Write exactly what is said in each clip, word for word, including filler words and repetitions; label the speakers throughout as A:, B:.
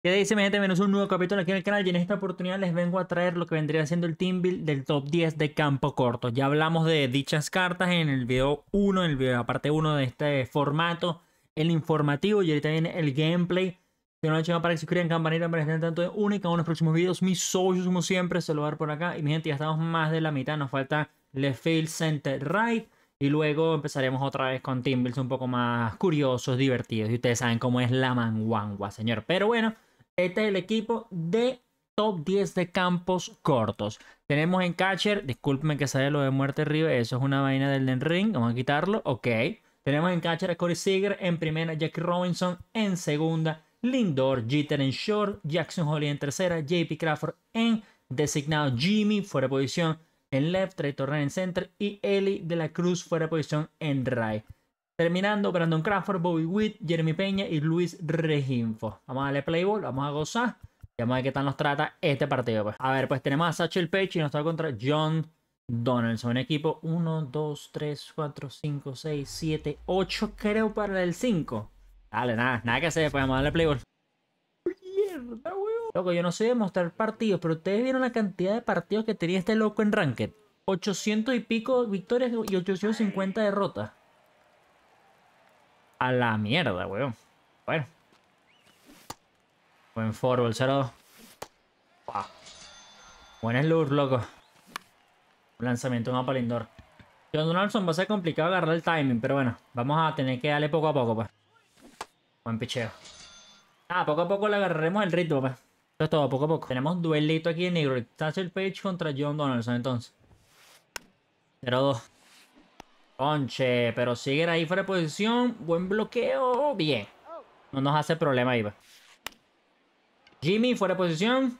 A: ¿Qué dice mi gente? Menos un nuevo capítulo aquí en el canal y en esta oportunidad les vengo a traer lo que vendría siendo el team build del top diez de campo corto. Ya hablamos de dichas cartas en el video uno, en el video, la parte uno de este formato, el informativo, y ahorita viene el gameplay. Si no lo han hecho, para que se suscriban, campanita para que estén tanto de uno y cada uno de los próximos videos. Mis socios, como siempre, se lo voy a dar por acá. Y mi gente, ya estamos más de la mitad, nos falta left field, center, right. Y luego empezaremos otra vez con team builds un poco más curiosos, divertidos. Y ustedes saben cómo es la manguangua, señor. Pero bueno. Este es el equipo de top diez de campos cortos. Tenemos en catcher, discúlpenme que sale lo de muerte arriba, eso es una vaina del Den Ring, vamos a quitarlo, ok. Tenemos en catcher a Corey Seager, en primera Jackie Robinson, en segunda Lindor, Jeter en short, Jackson Holly en tercera, J P Crawford en designado, Jimmy fuera de posición en left, Trey Turner en center y Eli de la Cruz fuera de posición en right. Terminando, Brandon Crawford, Bobby Witt, Jeremy Peña y Luis Reginfo. Vamos a darle play ball, vamos a gozar. Y vamos a ver qué tal nos trata este partido. Pues. A ver, pues tenemos a Satchel Paige y nos está contra John Donaldson. Equipo uno, dos, tres, cuatro, cinco, seis, siete, ocho, creo para el cinco. Dale, nada, nada que hacer, pues vamos a darle play ball. Mierda, weón. Loco, yo no sé demostrar partidos, pero ustedes vieron la cantidad de partidos que tenía este loco en Ranked. ochocientos y pico victorias y ochocientos cincuenta derrotas. A la mierda, weón. Bueno. Buen forward, cero. Wow. Buen slur, loco. Lanzamiento, un Lindor. John Donaldson va a ser complicado agarrar el timing, pero bueno. Vamos a tener que darle poco a poco, pues. Buen picheo. Ah, poco a poco le agarraremos el ritmo, pues. Esto es todo, poco a poco. Tenemos duelito aquí en negro. Satchel Paige contra John Donaldson, entonces. cero dos. Conche, pero sigue ahí fuera de posición. Buen bloqueo. Bien. No nos hace problema ahí, pues. Jimmy, fuera de posición.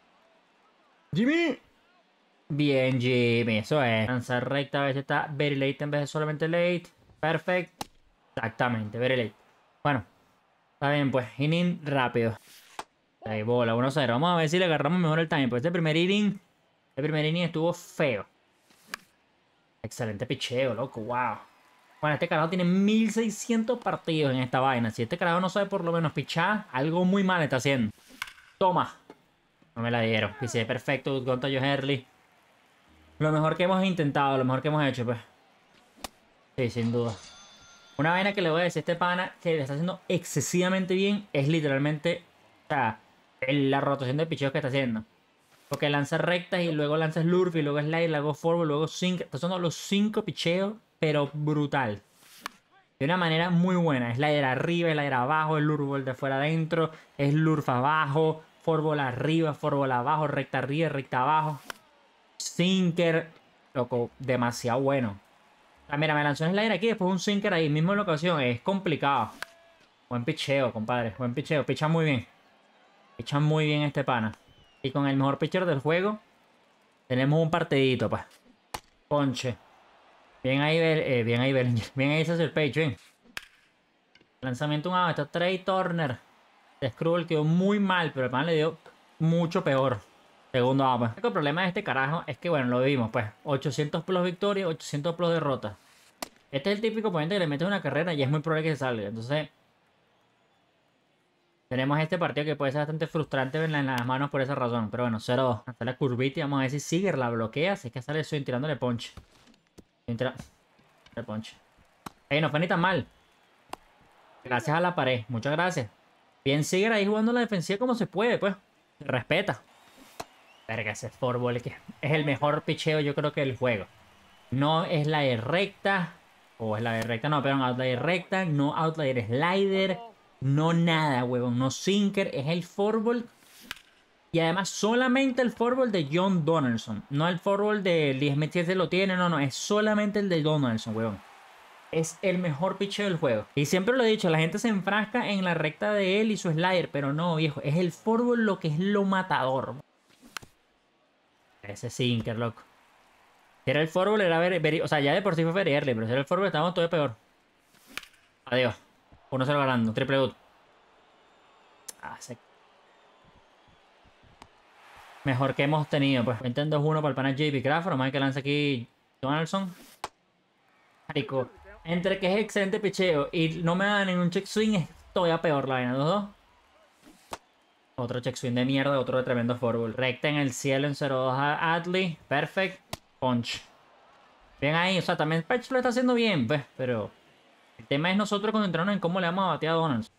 A: Jimmy. Bien, Jimmy. Eso es. Lanzar recta. A veces está very late en vez de solamente late. Perfecto. Exactamente, very late. Bueno. Está bien, pues. Inning rápido. Ahí, bola. uno cero. Vamos a ver si le agarramos mejor el time. Pues este primer inning. El primer inning estuvo feo. Excelente picheo, loco. Wow. Bueno, este carajo tiene mil seiscientos partidos en esta vaina. Si este carajo no sabe por lo menos pichar, algo muy mal está haciendo. Toma. No me la dieron. Pisé perfecto contra Joe Hurley. Lo mejor que hemos intentado, lo mejor que hemos hecho, pues. Sí, sin duda. Una vaina que le voy a decir a este pana que le está haciendo excesivamente bien es literalmente, o sea, la rotación de picheos que está haciendo. Porque lanza rectas y luego lanza slurf y luego slide, luego forward, luego sink. Estos son los cinco picheos, pero brutal. De una manera muy buena. Slider arriba, slider abajo, slurf de fuera adentro, slurf abajo, forward arriba, forward abajo, recta arriba, recta abajo. Sinker, loco, demasiado bueno. Ah, mira, me lanzó un slider aquí, después un sinker ahí, mismo en la ocasión. Es complicado. Buen picheo, compadre. Buen picheo. Picha muy bien. Picha muy bien este pana. Y con el mejor pitcher del juego, tenemos un partidito, pues. Ponche. Bien ahí, eh, bien ahí, bien ahí, ese es el Page, bien. Lanzamiento un A, está Trey Turner. De Skrull quedó muy mal, pero el pana le dio mucho peor. Segundo A, pues. El problema de este carajo es que, bueno, lo vimos, pues. ochocientos plus victorias, ochocientos plus derrotas. Este es el típico oponente que le metes una carrera y es muy probable que se salga. Entonces, tenemos este partido que puede ser bastante frustrante en las manos por esa razón. Pero bueno, cero dos. Hasta la curvita y vamos a ver si Seager la bloquea. Si es que sale Swing tirándole punch. Tira... El punch. Ey, no fue ni tan mal. Gracias a la pared. Muchas gracias. Bien Seager ahí jugando la defensiva como se puede, pues. Se respeta. Verga, ese fútbol que es el mejor picheo yo creo que del juego. No es la de recta. O es la de recta, no, pero no outlier recta. No outlier slider. No nada, huevón. No sinker. Es el fútbol. Y además solamente el fútbol de John Donaldson. No el fútbol de Lee Smith si lo tiene. No, no. Es solamente el de Donaldson, huevón. Es el mejor picheo del juego. Y siempre lo he dicho, la gente se enfrasca en la recta de él y su slider. Pero no, viejo. Es el fútbol lo que es lo matador. Ese sinker, loco. Si era el fútbol, era ver, ver, o sea, ya de por sí fue very early, pero si era el fútbol, estábamos todo peor. Adiós. uno cero ganando. Triple ut. Ah, se... Mejor que hemos tenido, pues. Intento dos uno para el panel J P Crawford. Vamos a ver que lanza aquí Donaldson. Marico. Entre que es excelente picheo y no me da ningún check swing, es todavía peor la vaina. Los dos. Otro check swing de mierda, otro de tremendo forward. Recta en el cielo en cero dos a Adley. Perfect. Punch. Bien ahí, o sea, también Patch lo está haciendo bien, pues, pero el tema es nosotros concentrarnos en cómo le vamos a batear a Donaldson.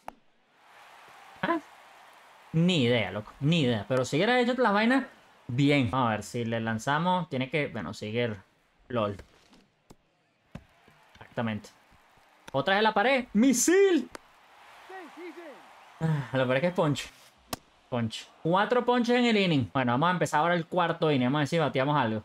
A: ¿Ah? Ni idea, loco, ni idea. Pero si hubiera hecho las vainas, bien. Vamos a ver, si le lanzamos, tiene que, bueno, seguir LOL. Exactamente. Otra vez la pared. ¡Misil! Ah, lo peor es que es punch. Punch. Cuatro punches en el inning. Bueno, vamos a empezar ahora el cuarto inning. Vamos a ver si bateamos algo.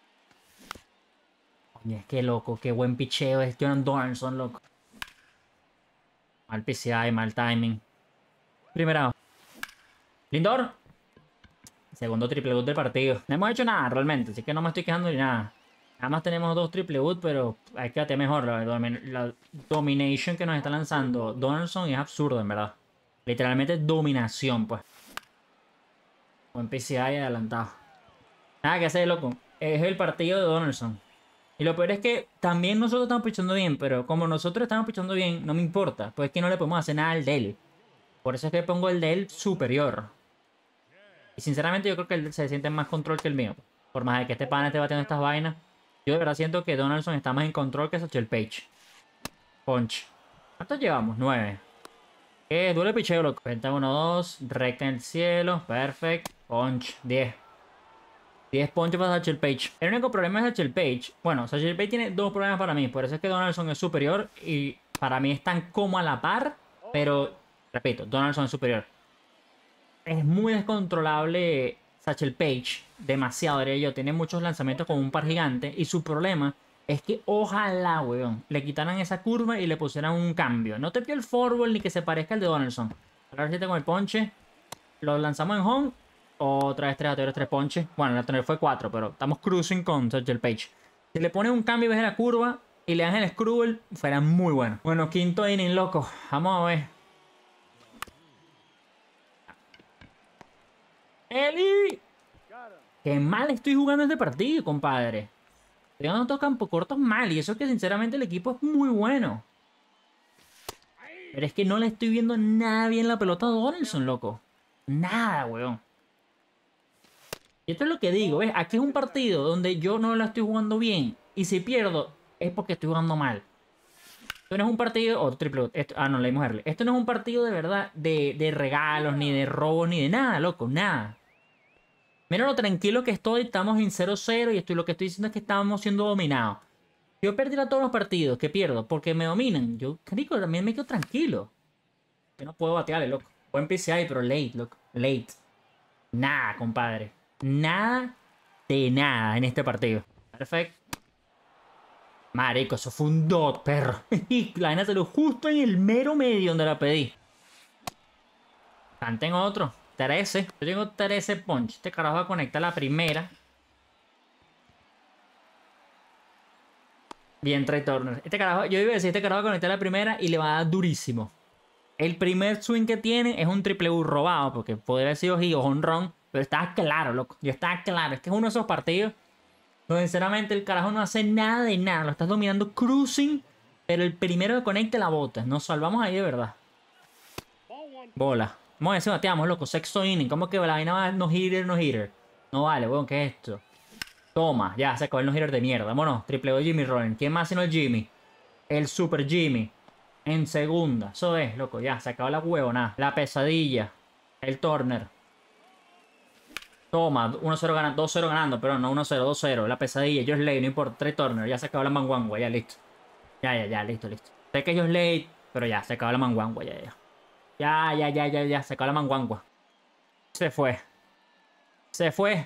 A: Oye, qué loco, qué buen picheo es John Donaldson, loco. Mal P C I, mal timing. Primera. Lindor. Segundo triple boot del partido. No hemos hecho nada realmente, así que no me estoy quejando ni nada. Nada más tenemos dos triple boot, pero hay que batear mejor. La, domin la domination que nos está lanzando Donaldson es absurdo, en verdad. Literalmente dominación, pues. Buen P C I adelantado. Nada que hacer, loco. Es el partido de Donaldson. Y lo peor es que también nosotros estamos pichando bien, pero como nosotros estamos pichando bien, no me importa. Pues es que no le podemos hacer nada al de él. Por eso es que pongo el de él superior. Y sinceramente yo creo que él se siente en más control que el mío. Por más de que este pana esté batiendo estas vainas. Yo de verdad siento que Donaldson está más en control que Satchel Paige. Punch. ¿Cuántos llevamos? nueve. Eh, duele picheo, loco. Cuenta uno dos. Recta en el cielo. Perfect. Punch. diez. diez ponches para Satchel Paige. El único problema es Satchel Paige. Bueno, Satchel Paige tiene dos problemas para mí. Por eso es que Donaldson es superior. Y para mí están como a la par. Pero, repito, Donaldson es superior. Es muy descontrolable Satchel Paige. Demasiado, diría yo. Tiene muchos lanzamientos con un par gigante. Y su problema es que ojalá, weón, le quitaran esa curva y le pusieran un cambio. No te pido el forward ni que se parezca al de Donaldson. A ver si tengo el ponche. Lo lanzamos en home. Otra vez tres bateadores, tres ponches. Bueno, el anterior fue cuatro, pero estamos cruising con Satchel Paige. Si le pones un cambio ves la curva y le das el screwball, fuera muy bueno. Bueno, quinto inning, loco. Vamos a ver. ¡Eli! Qué mal estoy jugando este partido, compadre. Estoy dando estos campos cortos mal. Y eso que sinceramente el equipo es muy bueno. Pero es que no le estoy viendo nada bien la pelota a Donaldson, loco. Nada, weón. Y esto es lo que digo, ¿ves? Aquí es un partido donde yo no la estoy jugando bien. Y si pierdo, es porque estoy jugando mal. Esto no es un partido... Oh, triple... Esto, ah, no, leímos early. Esto no es un partido de verdad de, de regalos, ni de robos, ni de nada, loco. Nada. Mira lo tranquilo que estoy. Estamos en cero cero y estoy, lo que estoy diciendo es que estamos siendo dominados. Yo perdiera todos los partidos que pierdo porque me dominan. Yo, rico, también me quedo tranquilo. Yo no puedo batearle, loco. Buen P C I, pero late, loco. Late. Nada, compadre. Nada de nada en este partido. Perfecto. Marico, eso fue un dot, perro. Y la vaina salió justo en el mero medio donde la pedí. Canten otro. trece. Yo tengo trece punch. Este carajo va a conectar la primera. Bien, Trey Turner. Este carajo, yo iba a decir, este carajo va a conectar la primera y le va a dar durísimo. El primer swing que tiene es un triple U robado, porque podría haber sido hit o home run, pero está claro, loco. Yo estaba claro. Este es uno de esos partidos donde sinceramente el carajo no hace nada de nada. Lo estás dominando cruising, pero el primero que conecte la bota. Nos salvamos ahí de verdad. Bola. Vamos a ver si bateamos, loco. Sexto inning. ¿Cómo que la vaina va no hitter, no hitter? No vale, weón, ¿qué es esto? Toma, ya, se acabó el no hitter de mierda. Vámonos, triple O Jimmy Rollins. ¿Quién más sino el Jimmy? El Super Jimmy. En segunda. Eso es, loco, ya, se acabó la huevona. La pesadilla. El Turner. Toma, uno cero ganando, dos cero ganando, pero no, uno cero, dos cero. La pesadilla, Josh Late, no importa, Trey Turner. Ya se acabó la manguangua, ya listo. Ya, ya, ya, listo, listo. Sé que Josh Late, pero ya, se acabó la manguangua, ya, ya. Ya, ya, ya, ya, ya, se acabó la manguangua. Se fue. Se fue.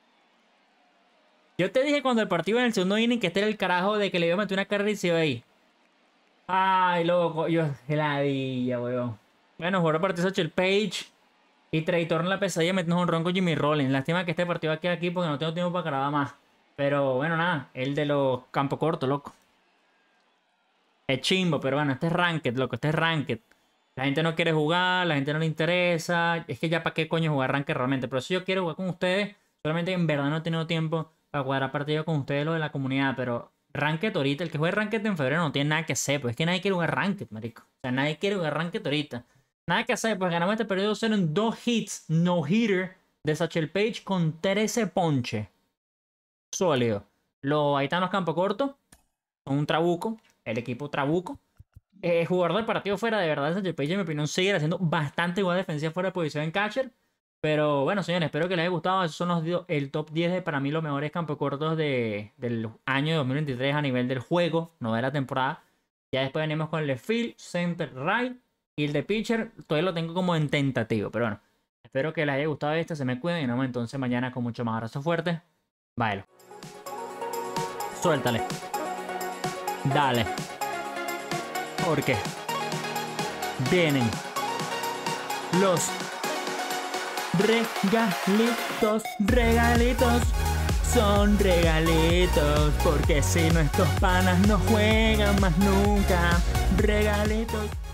A: Yo te dije cuando el partido en el segundo inning que este era el carajo de que le iba a meter una carrera y se iba ahí. Ay, loco, yo, heladilla, weón. Bueno, jugó el partido Satchel Paige y Trey Turner la pesadilla metiendo un ron con Jimmy Rollins. Lástima que este partido va a quedar aquí porque no tengo tiempo para grabar más. Pero bueno, nada, el de los campos cortos, loco. Es chimbo, pero bueno, este es ranked, loco, este es ranked. La gente no quiere jugar, la gente no le interesa. Es que ya para qué coño jugar ranked realmente. Pero si yo quiero jugar con ustedes, solamente en verdad no he tenido tiempo para jugar partido con ustedes, lo de la comunidad. Pero ranked ahorita, el que juegue ranked en febrero no tiene nada que hacer. Pues es que nadie quiere jugar ranked, marico. O sea, nadie quiere jugar ranked ahorita. Nada que hacer, pues ganamos este periodo cero en dos hits, no hitter de Satchel Paige con trece ponche. Sólido. Los haitianos campo corto son un trabuco, el equipo trabuco. El jugador del partido fuera, de verdad, Satchel Paige, en mi opinión, sigue haciendo bastante buena defensiva fuera de posición en catcher. Pero bueno, señores, espero que les haya gustado. Esos son los, el top diez de, para mí, los mejores campo cortos de, del año dos mil veintitrés a nivel del juego, no de la temporada. Ya después venimos con el de field, center, right. Y el de pitcher, todavía lo tengo como en tentativo. Pero bueno, espero que les haya gustado este. Se me cuiden y nos vemos entonces mañana con mucho más abrazo fuerte. Báilo. Suéltale. Dale. Porque vienen los regalitos, regalitos. Son regalitos. Porque si no, estos panas no juegan más nunca. Regalitos.